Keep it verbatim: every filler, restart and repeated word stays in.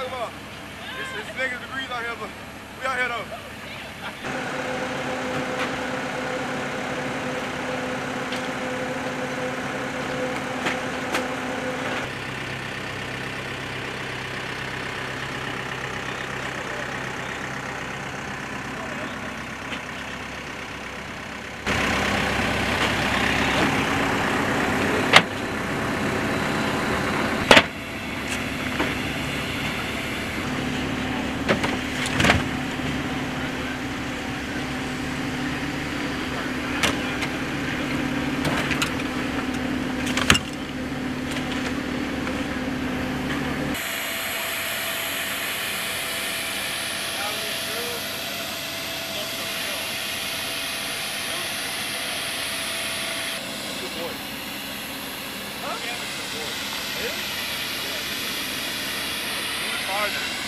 talking about? It's, it's negative degrees out here, but we out here though. Huh? Yeah, it's the board. Really? Yeah. Farther.